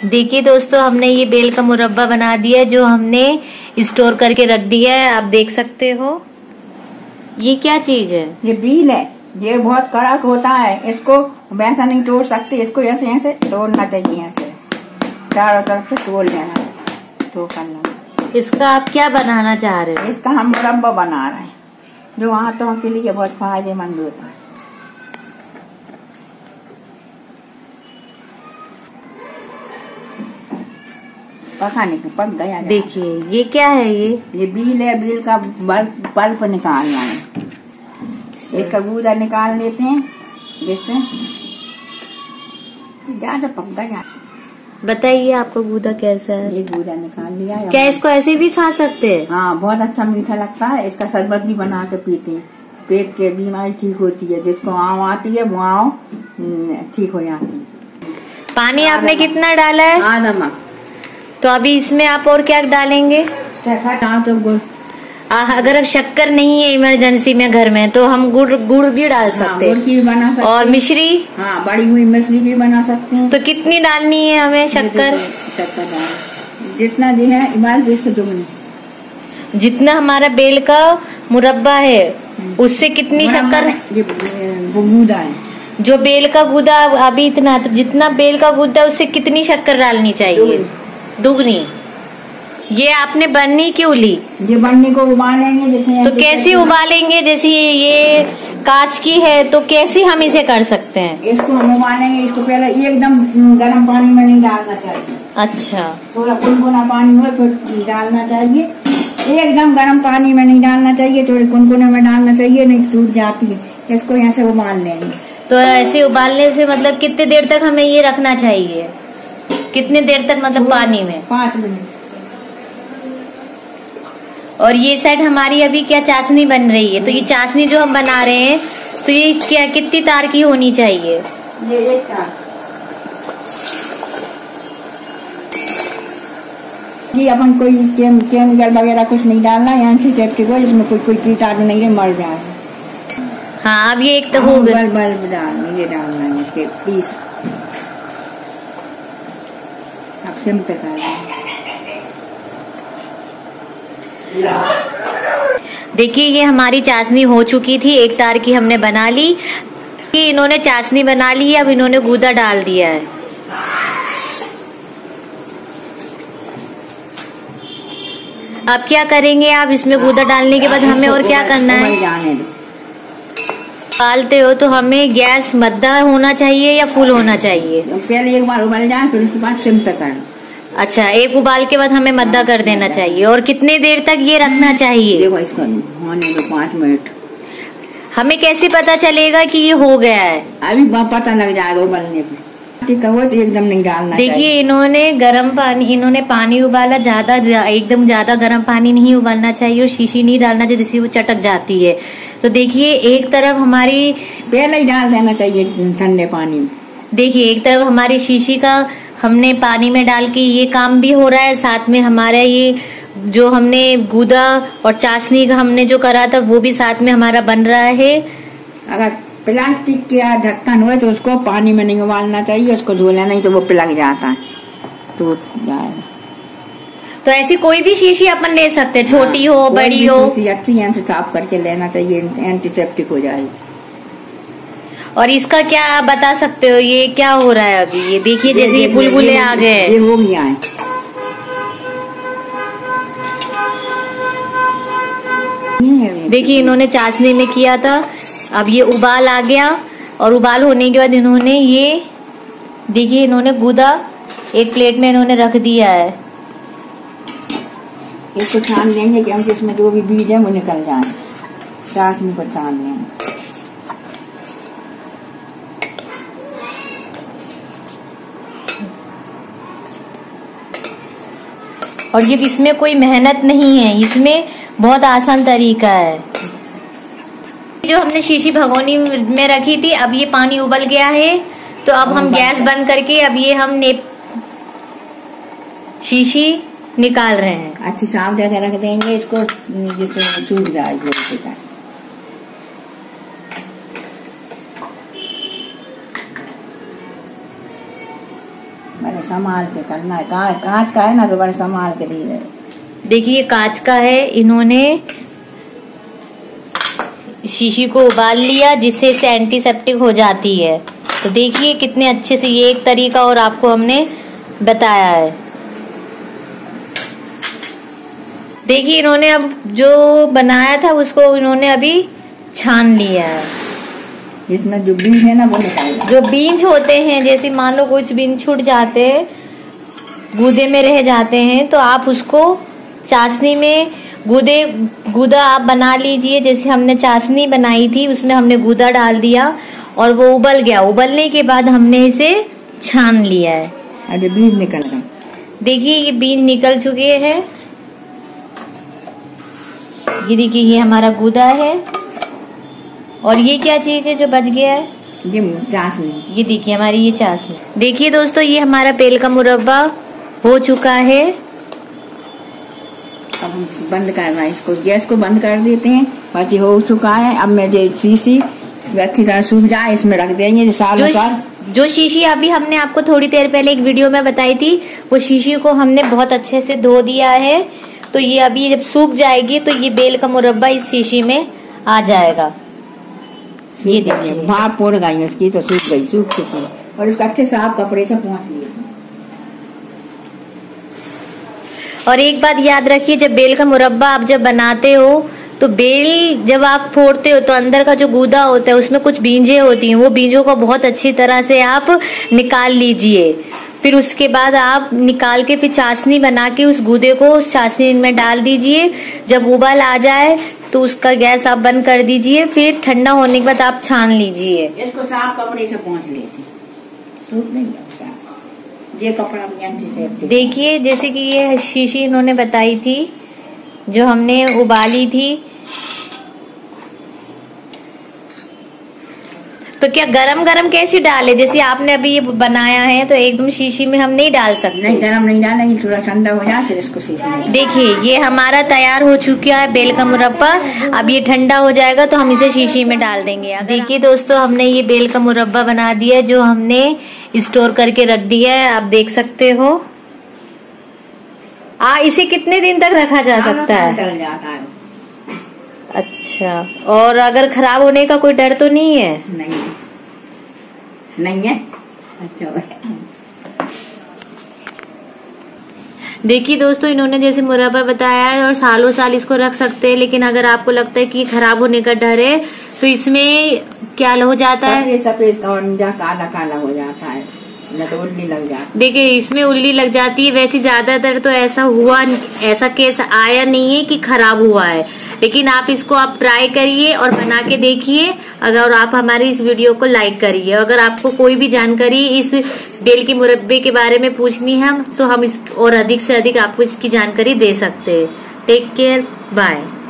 देखिए दोस्तों, हमने ये बेल का मुरब्बा बना दिया है जो हमने स्टोर करके रख दिया है। आप देख सकते हो। ये क्या चीज है? ये बील है। ये बहुत कड़क होता है, इसको वैसा नहीं तोड़ सकते, इसको ऐसे ऐसे तोड़ना चाहिए, ऐसे चारों तरफ से तोड़ लेना, तो करना। इसका आप क्या बनाना चाह रहे हो? इसका हम मुरब्बा बना रहे हैं जो आंतों के लिए बहुत फायदेमंद होता है। पका नहीं, पक गया। देखिए ये क्या है? ये बील है। बील का पल्प निकालना है। इसका गूदा निकाल लेते हैं, जिससे ज्यादा पक गया। बताइए आपको गूदा कैसा है? ये गूदा निकाल लिया है। क्या इसको ऐसे भी खा सकते हैं? हाँ, बहुत अच्छा मीठा लगता है। इसका शरबत भी बना के पीते हैं, पेट के बीमारी ठीक होती है। जिसको आँव आती है वो आँव ठीक हो जाती है। पानी आपने कितना डाला है? नमक। तो अभी इसमें आप और क्या डालेंगे? तो गुड़। अगर अब शक्कर नहीं है इमरजेंसी में घर में, तो हम गुड़ भी डाल सकते हैं। गुड़ की भी बना सकते हैं। और मिश्री? हाँ, बड़ी हुई मिश्री की बना सकते हैं। तो कितनी डालनी है हमें शक्कर? जितना दिन है इमरजेंसी से दुगनी। जितना हमारा बेल का मुरब्बा है उससे कितनी शक्कर? गूदा है जो बेल का गूदा अभी इतना, तो जितना बेल का गूदा उससे कितनी शक्कर डालनी चाहिए? दुगनी। ये आपने बननी क्यों ली? ये बनने को उबालेंगे। जैसे तो कैसे उबालेंगे? जैसे ये कांच की है तो कैसे हम इसे कर सकते हैं? इसको हम उबालेंगे। इसको पहले एकदम गर्म पानी में नहीं डालना चाहिए। अच्छा, थोड़ा गुनगुना पानी में फिर डालना चाहिए। एकदम गर्म पानी में नहीं डालना चाहिए, थोड़ी गुनगुने में डालना चाहिए, नहीं टूट जाती है। इसको यहाँ से उबाल लेंगे। तो ऐसे उबालने से मतलब कितने देर तक हमें ये रखना चाहिए? कितने देर तक मतलब पानी में? 5 मिनट। और ये साइड हमारी अभी क्या चाशनी बन रही है, तो ये चाशनी जो हम बना रहे हैं तो ये क्या कितनी तार की होनी चाहिए? ये 1 तार। जी, अपन कोई केमिकल वगैरह कुछ नहीं डालना है। एंटीसेप्टिक हो, इसमें कोई कीटाणु नहीं है, मर जाए। हाँ, अब ये एक तो हो गया। बल्ब डालना, ये डालना है इसके पीस। अब सिम पे डालना। देखिए ये हमारी चाशनी हो चुकी थी, 1 तार की हमने बना ली। इन्होंने चाशनी बना ली है, अब इन्होंने गूदा डाल दिया है। अब क्या करेंगे आप? इसमें गूदा डालने के बाद हमें और क्या करना है? उबालते हो तो हमें गैस मद्दा होना चाहिए या फुल होना चाहिए? पहले एक बार उबल जाए, फिर उसके बाद सिम पे करना। अच्छा, एक उबाल के बाद हमें मद्दा कर देना चाहिए। और कितने देर तक ये रखना चाहिए? देखो, इसको होने दो 5 मिनट। हमें कैसे पता चलेगा कि ये हो गया है? अभी पता लग जाएगा उबलने पे। ठीक है, वो तो एकदम नहीं डालना। देखिए इन्होंने पानी उबाला, एकदम ज्यादा गर्म पानी नहीं उबालना चाहिए और शीशी नहीं डालना चाहिए, जिससे वो चटक जाती है। तो देखिए एक तरफ हमारी पहले ही डाल देना चाहिए ठंडे पानी में। देखिए एक तरफ हमारी शीशी का हमने पानी में डाल के ये काम भी हो रहा है, साथ में हमारा ये जो हमने गूदा और चाशनी का हमने जो करा था वो भी साथ में हमारा बन रहा है। अगर प्लास्टिक का ढक्कन हो तो उसको पानी में नहीं उबालना चाहिए, उसको धो लेना, नहीं तो वो पिलक जाता है, टूट जाएगा। तो ऐसी कोई भी शीशी अपन ले सकते हैं, छोटी हो बड़ी हो। अच्छी यहाँ से साफ करके लेना चाहिए, एंटीसेप्टिक हो जाएगी। और इसका क्या आप बता सकते हो ये क्या हो रहा है अभी? ये देखिए जैसे ये बुलबुले आ गए, ये हो गया है। देखिए इन्होंने चाशनी में किया था, अब ये उबाल आ गया। और उबाल होने के बाद इन्होंने ये देखिए इन्होंने गूदा एक प्लेट में इन्होंने रख दिया है। इसको छान लेंगे कि हम इसमें जो भी बीज है वो निकल जाए। चाशनी को छान लेंगे। और ये इसमें कोई मेहनत नहीं है, इसमें बहुत आसान तरीका है। जो हमने शीशी भगोनी में रखी थी, अब ये पानी उबल गया है, तो अब हम गैस बंद करके अब ये हम शीशी निकाल रहे हैं। अच्छी साफ जगह रख देंगे इसको, जिससे सूख जाएगी। मैंने संभाल के करना है, कांच का है ना तो बड़े संभाल के दी है। देखिए कांच का है, इन्होंने शीशी को उबाल लिया जिससे इसे एंटीसेप्टिक हो जाती है। तो देखिए कितने अच्छे से, ये एक तरीका और आपको हमने बताया है। देखिए इन्होंने अब जो बनाया था उसको इन्होंने अभी छान लिया है। जिसमें जो बीज है ना वो निकाल, जो बीज होते हैं, जैसे मान लो कुछ बीज छूट जाते हैं, गूदे में रह जाते हैं, तो आप उसको चाशनी में गूदा आप बना लीजिए। जैसे हमने चाशनी बनाई थी उसमें हमने गूदा डाल दिया और वो उबल गया। उबलने के बाद हमने इसे छान लिया है। अरे बीज निकल गए, देखिए ये बीज निकल चुके हैं। ये देखिए ये हमारा गूदा है। और ये क्या चीज है जो बच गया है? ये चाशनी। ये देखिए हमारी ये चाशनी। देखिए दोस्तों ये हमारा बेल का मुरब्बा हो चुका है। अब हम बंद करना है इसको, गैस को बंद कर देते हैं। बस ये हो चुका है। अब मैं जो शीशी अच्छी तरह सूख जाए इसमें रख देंगे। जो शीशी अभी हमने आपको थोड़ी देर पहले एक वीडियो में बताई थी, वो शीशी को हमने बहुत अच्छे से धो दिया है। तो ये अभी जब सूख जाएगी तो ये बेल का मुरब्बा इस शीशी में आ जाएगा। ये देखिए भाप पोड़ गई उसकी, तो सूख गई, सूख चुकी। और उसको अच्छे साफ कपड़े से पोंछ लिए। और एक बात याद रखिए, जब बेल का मुरब्बा आप जब बनाते हो तो बेल जब आप फोड़ते हो तो अंदर का जो गूदा होता है उसमें कुछ बीजें होती हैं। वो बीजों को बहुत अच्छी तरह से आप निकाल लीजिए। फिर उसके बाद आप निकाल के फिर चाशनी बना के उस गूदे को उस चाशनी में डाल दीजिए। जब उबाल आ जाए तो उसका गैस आप बंद कर दीजिए। फिर ठंडा होने के बाद आप छान लीजिए। इसको साफ कपड़े से पोंछ लेते, सूख नहीं लगता ये कपड़ा। देखिए जैसे कि ये शीशी इन्होंने बताई थी जो हमने उबाली थी, तो क्या गरम गरम कैसे डाले? जैसे आपने अभी ये बनाया है तो एकदम शीशी में हम नहीं डाल सकते। नहीं गरम नहीं डालना, ये थोड़ा ठंडा हो जाए फिर इसको शीशी में। देखिए ये हमारा तैयार हो चुका है बेल का मुरब्बा। अब ये ठंडा हो जाएगा तो हम इसे शीशी में डाल देंगे। देखिए दोस्तों हमने ये बेल का मुरब्बा बना दिया जो हमने स्टोर करके रख दिया है। आप देख सकते हो। इसे कितने दिन तक रखा जा सकता है? चल जाता है। अच्छा, और अगर खराब होने का कोई डर तो नहीं है? नहीं है। अच्छा देखिए दोस्तों इन्होंने जैसे मुरब्बा बताया है और सालों साल इसको रख सकते हैं। लेकिन अगर आपको लगता है कि खराब होने का डर है तो इसमें क्या हो जाता है? ये सफेद और काला काला हो जाता है, न तो उल्ली लग जाती है। देखिए इसमें उल्ली लग जाती है। वैसे ज्यादातर तो ऐसा केस आया नहीं है कि खराब हुआ है। लेकिन आप इसको आप ट्राई करिए और बना के देखिए। अगर आप हमारी इस वीडियो को लाइक करिए। अगर आपको कोई भी जानकारी इस बेल के मुरब्बे के बारे में पूछनी है तो हम इस और अधिक से अधिक आपको इसकी जानकारी दे सकते हैं। Take care, bye.